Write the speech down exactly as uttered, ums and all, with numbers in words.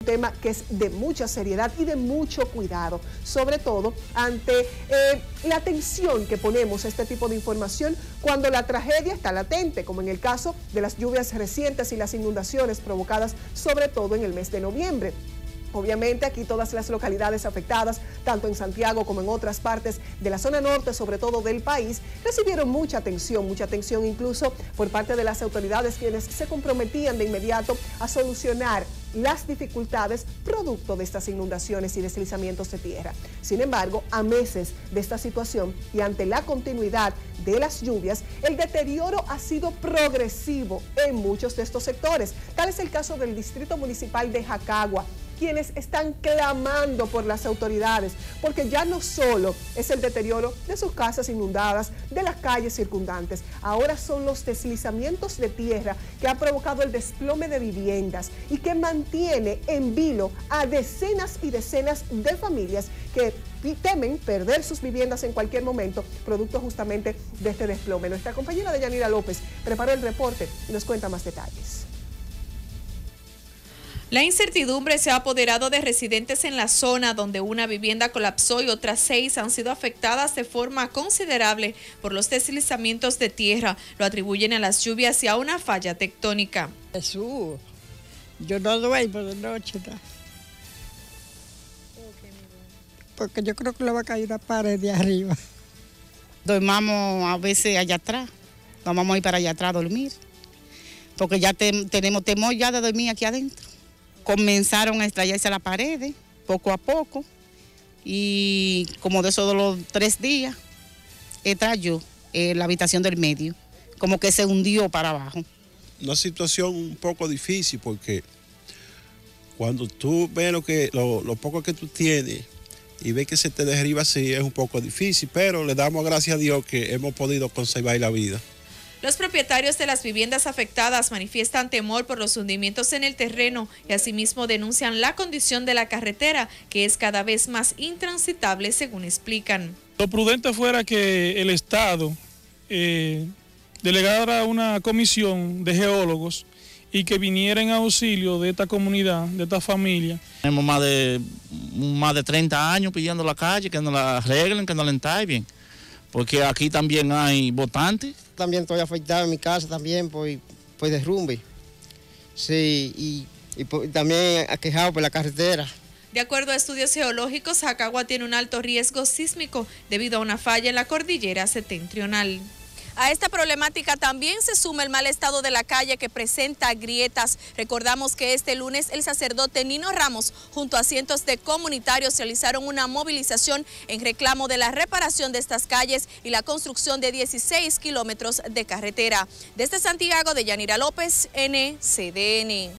tema que es de mucha seriedad y de mucho cuidado, sobre todo ante eh, la atención que ponemos a este tipo de información cuando la tragedia está latente, como en el caso de las lluvias recientes y las inundaciones provocadas sobre todo en el mes de noviembre. Obviamente aquí todas las localidades afectadas, tanto en Santiago como en otras partes de la zona norte, sobre todo del país, recibieron mucha atención, mucha atención incluso por parte de las autoridades, quienes se comprometían de inmediato a solucionar las dificultades producto de estas inundaciones y deslizamientos de tierra. Sin embargo, a meses de esta situación y ante la continuidad de las lluvias, el deterioro ha sido progresivo en muchos de estos sectores. Tal es el caso del Distrito Municipal de Jacagua, quienes están clamando por las autoridades, porque ya no solo es el deterioro de sus casas inundadas, de las calles circundantes, ahora son los deslizamientos de tierra que ha provocado el desplome de viviendas y que mantiene en vilo a decenas y decenas de familias que temen perder sus viviendas en cualquier momento, producto justamente de este desplome. Nuestra compañera Deyanira López preparó el reporte y nos cuenta más detalles. La incertidumbre se ha apoderado de residentes en la zona donde una vivienda colapsó y otras seis han sido afectadas de forma considerable por los deslizamientos de tierra. Lo atribuyen a las lluvias y a una falla tectónica. Jesús, yo no duermo de noche, ¿no? Porque yo creo que le va a caer una pared de arriba. Dormamos a veces allá atrás, nos vamos a ir para allá atrás a dormir, porque ya te, tenemos temor ya de dormir aquí adentro. Comenzaron a estrellarse las paredes, poco a poco, y como de esos de los tres días, estalló eh, la habitación del medio, como que se hundió para abajo. Una situación un poco difícil porque cuando tú ves lo, que, lo, lo poco que tú tienes y ves que se te derriba así, es un poco difícil, pero le damos gracias a Dios que hemos podido conservar la vida. Los propietarios de las viviendas afectadas manifiestan temor por los hundimientos en el terreno y asimismo denuncian la condición de la carretera, que es cada vez más intransitable, según explican. Lo prudente fuera que el Estado eh, delegara una comisión de geólogos y que viniera en auxilio de esta comunidad, de esta familia. Tenemos más de, más de treinta años pidiendo la calle, que nos la arreglen, que nos la entallen, porque aquí también hay votantes. También estoy afectado en mi casa también por, por derrumbe. Sí, y, y, por, y también aquejado por la carretera. De acuerdo a estudios geológicos, Jacagua tiene un alto riesgo sísmico debido a una falla en la cordillera septentrional. A esta problemática también se suma el mal estado de la calle que presenta grietas. Recordamos que este lunes el sacerdote Nino Ramos junto a cientos de comunitarios realizaron una movilización en reclamo de la reparación de estas calles y la construcción de dieciséis kilómetros de carretera. Desde Santiago, Deyanira López, N C D N.